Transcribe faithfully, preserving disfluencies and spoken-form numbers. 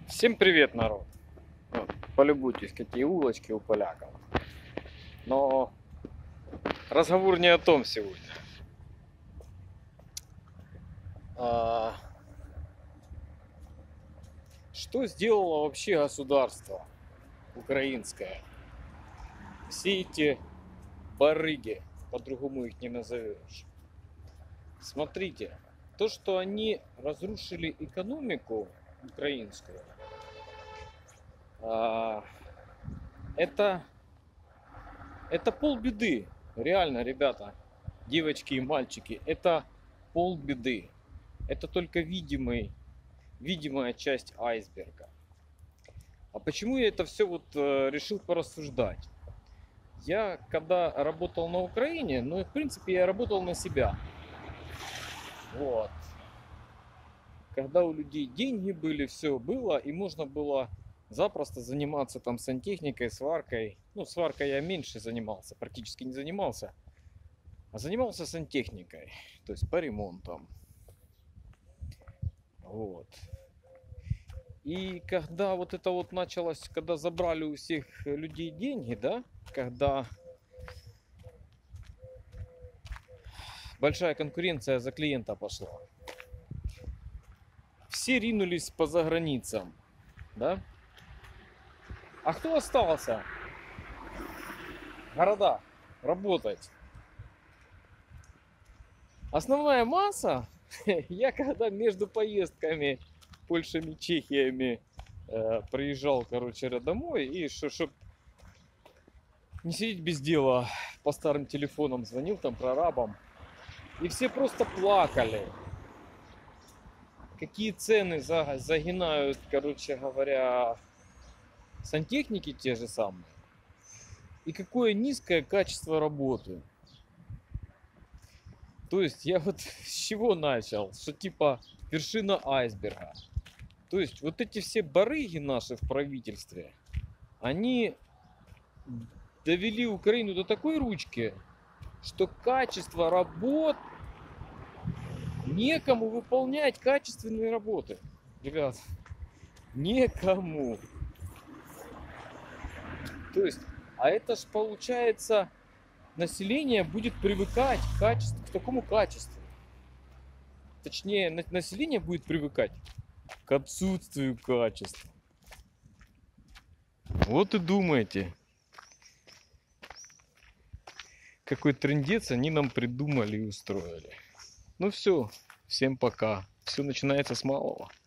Всем привет, народ! Вот, полюбуйтесь, какие улочки у поляков. Но разговор не о том сегодня. А, что сделало вообще государство украинское? Все эти барыги, по-другому их не назовешь. Смотрите, то, что они разрушили экономику украинскую, а, это, это полбеды. Реально, ребята, девочки и мальчики, это полбеды. Это только видимый, видимая часть айсберга. А почему я это все вот э, решил порассуждать? Я когда работал на Украине, ну, в принципе, я работал на себя. Вот. Когда у людей деньги были, все было, и можно было запросто заниматься там сантехникой, сваркой. Ну, сваркой я меньше занимался, практически не занимался. А занимался сантехникой, то есть по ремонтам. Вот. И когда вот это вот началось, когда забрали у всех людей деньги, да, когда большая конкуренция за клиента пошла, все ринулись по заграницам, да. А кто остался в городах работать? Основная масса, я когда между поездками Польшами, Чехиями э, приезжал, короче, домой, и чтобы не сидеть без дела, по старым телефонам звонил там прорабам, и все просто плакали. Какие цены за, загинают, короче говоря, сантехники те же самые, и какое низкое качество работы. То есть я вот с чего начал, что типа вершина айсберга. То есть вот эти все барыги наши в правительстве, они довели Украину до такой ручки, что качество работ некому выполнять качественные работы. Ребят, некому. То есть, а это ж получается, население будет привыкать к, качеству, к такому качеству. Точнее, население будет привыкать к отсутствию качества. Вот и думайте, какой трындец они нам придумали и устроили. Ну все, всем пока. Все начинается с малого.